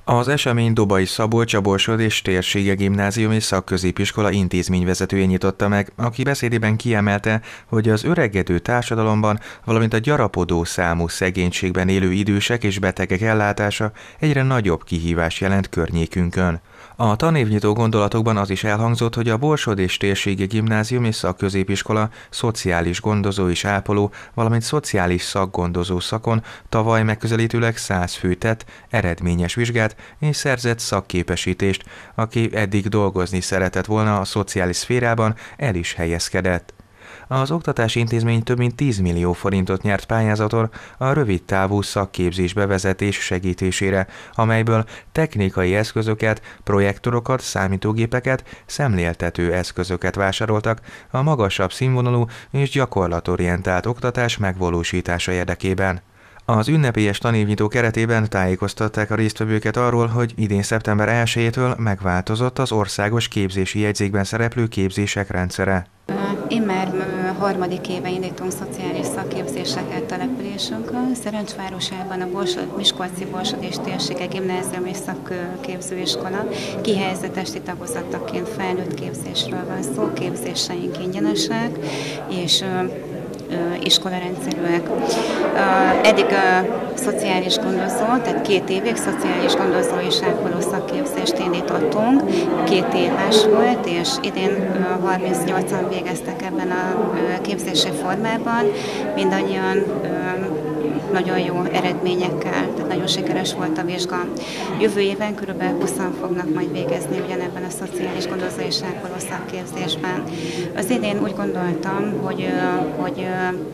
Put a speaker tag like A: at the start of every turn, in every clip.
A: Az esemény Dobai Szabolcs, a Borsod és Térsége Gimnázium és Szakközépiskola intézményvezetője nyitotta meg, aki beszédében kiemelte, hogy az öregedő társadalomban, valamint a gyarapodó számú szegénységben élő idősek és betegek ellátása egyre nagyobb kihívás jelent környékünkön. A tanévnyitó gondolatokban az is elhangzott, hogy a Borsod és Térségi Gimnázium és Szakközépiskola szociális gondozó és ápoló, valamint szociális szakgondozó szakon tavaly megközelítőleg 100 fő tett eredményes vizsgát és szerzett szakképesítést, aki eddig dolgozni szeretett volna a szociális szférában, el is helyezkedett. Az oktatási intézmény több mint 10 millió forintot nyert pályázaton a rövidtávú szakképzés bevezetés segítésére, amelyből technikai eszközöket, projektorokat, számítógépeket, szemléltető eszközöket vásároltak a magasabb színvonalú és gyakorlatorientált oktatás megvalósítása érdekében. Az ünnepélyes tanévnyitó keretében tájékoztatták a résztvevőket arról, hogy idén szeptember 1-től megváltozott az országos képzési jegyzékben szereplő képzések rendszere.
B: Én már harmadik éve indítunk szociális szakképzéseket településünkön. Szerencsvárosában a Miskolci-Borsod és Térsége Gimnázium és Szakképzőiskola kihelyezett tagozatokként felnőtt képzésről van szó, képzéseink ingyenesek, és iskolarendszerűek. Eddig a szociális gondozó, tehát 2 évig szociális gondozó és ápoló szakképzést indítottunk, 2 éves volt, és idén 38-an végeztek ebben a képzési formában, mindannyian nagyon jó eredményekkel, tehát nagyon sikeres volt a vizsga. Jövő éven kb. 20-an fognak majd végezni ugyanebben a szociális gondozó és ápoló szakképzésben. Az idén úgy gondoltam, hogy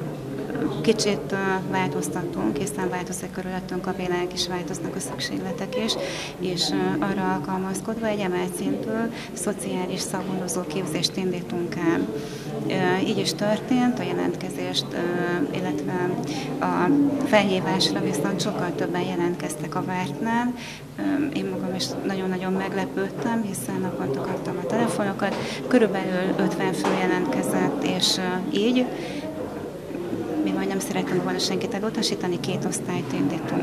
B: kicsit változtatunk, hiszen változik körülöttünk a világ, és változnak a szükségletek is, és arra alkalmazkodva egy emelt szintű szociális szakgondozó képzést indítunk el. Így is történt, a jelentkezést, illetve a felhívásra viszont sokkal többen jelentkeztek a vártnál. Én magam is nagyon-nagyon meglepődtem, hiszen naponta kaptam a telefonokat, körülbelül 50 fő jelentkezett, és így mivel nem szerettem volna senkit elutasítani, 2 osztályt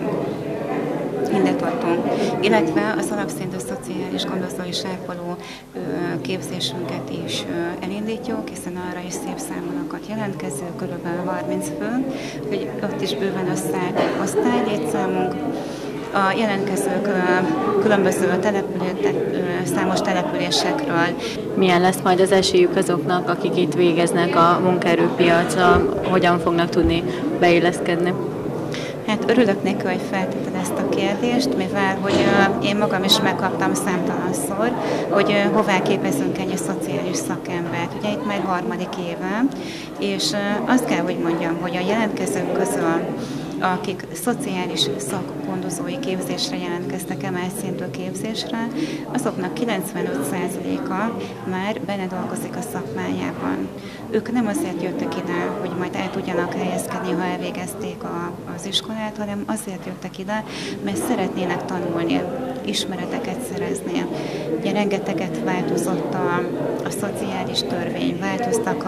B: indítottunk. Illetve az alapszintű szociális gondozó és ápoló képzésünket is elindítjuk, hiszen arra is szép számokat jelentkező, körülbelül 30 fő, hogy ott is bőven összeállt osztálylétszámunk. A jelentkezők különböző számos településekről.
C: Milyen lesz majd az esélyük azoknak, akik itt végeznek a munkaerőpiacra, hogyan fognak tudni beilleszkedni?
B: Hát örülök neki, hogy feltetted ezt a kérdést, mivel hogy én magam is megkaptam számtalanszor, hogy hová képezünk ennyi szociális szakembert. Ugye itt már harmadik éve, és azt kell, hogy mondjam, hogy a jelentkezők közül, akik szociális szakgondozói képzésre jelentkeztek, emelt szintű képzésre, azoknak 95%-a már benne dolgozik a szakmájában. Ők nem azért jöttek ide, hogy majd el tudjanak helyezkedni, ha elvégezték az iskolát, hanem azért jöttek ide, mert szeretnének tanulni, ismereteket szerezni. Ugye rengeteget változott a szociális törvény, változtak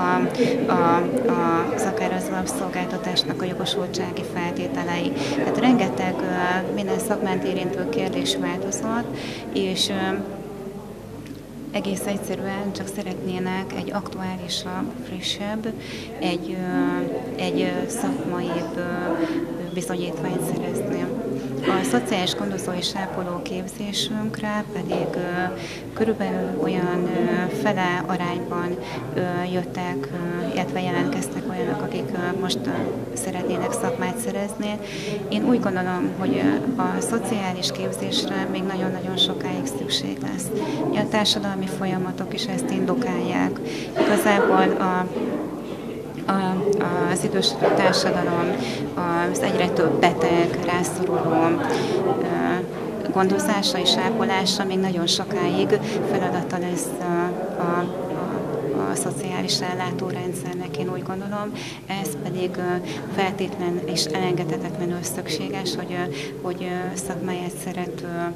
B: akár az alapszolgáltatásnak a jogosultsági feltételei. Tehát rengeteg minden szakmát érintő kérdés változott, és egész egyszerűen csak szeretnének egy aktuálisabb, frissebb, egy szakmaibb bizonyítványt szerezni. A szociális gondozó és ápoló képzésünkre pedig körülbelül olyan fele arányban jöttek, illetve jelentkeztek olyanok, akik most szeretnének szakmát szerezni. Én úgy gondolom, hogy a szociális képzésre még nagyon-nagyon sokáig szükség lesz. A társadalmi folyamatok is ezt indukálják. Igazából az idős társadalom, az egyre több beteg, rászoruló gondozása és ápolása még nagyon sokáig feladata lesz a szociális ellátórendszernek, én úgy gondolom. Ez pedig feltétlen és elengedhetetlenül szükséges, hogy szakmáját szerető,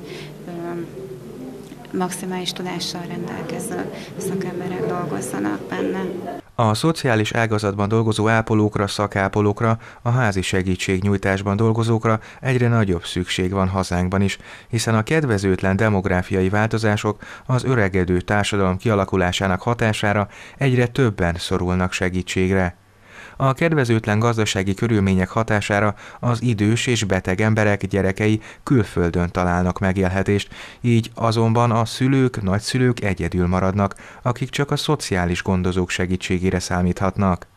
B: maximális tudással rendelkező szakemberek dolgozzanak benne.
A: A szociális ágazatban dolgozó ápolókra, szakápolókra, a házi segítségnyújtásban dolgozókra egyre nagyobb szükség van hazánkban is, hiszen a kedvezőtlen demográfiai változások az öregedő társadalom kialakulásának hatására egyre többen szorulnak segítségre. A kedvezőtlen gazdasági körülmények hatására az idős és beteg emberek gyerekei külföldön találnak megélhetést, így azonban a szülők, nagyszülők egyedül maradnak, akik csak a szociális gondozók segítségére számíthatnak.